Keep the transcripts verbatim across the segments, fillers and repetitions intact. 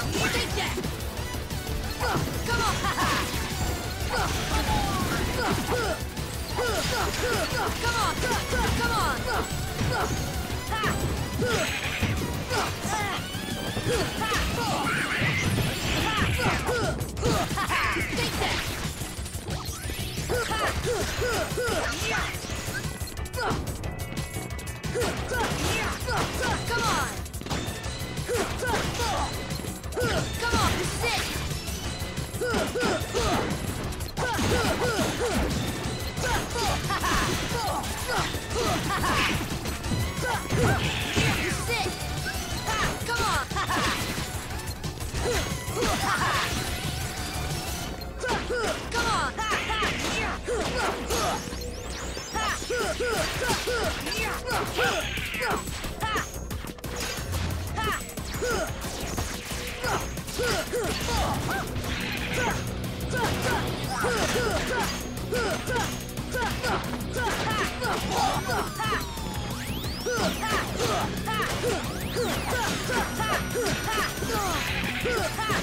Take that! Come on! Come on! Come on! Take that! Come on! Come on, sit! Sit! Come on! Come on!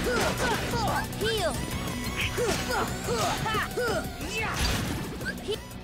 Heal!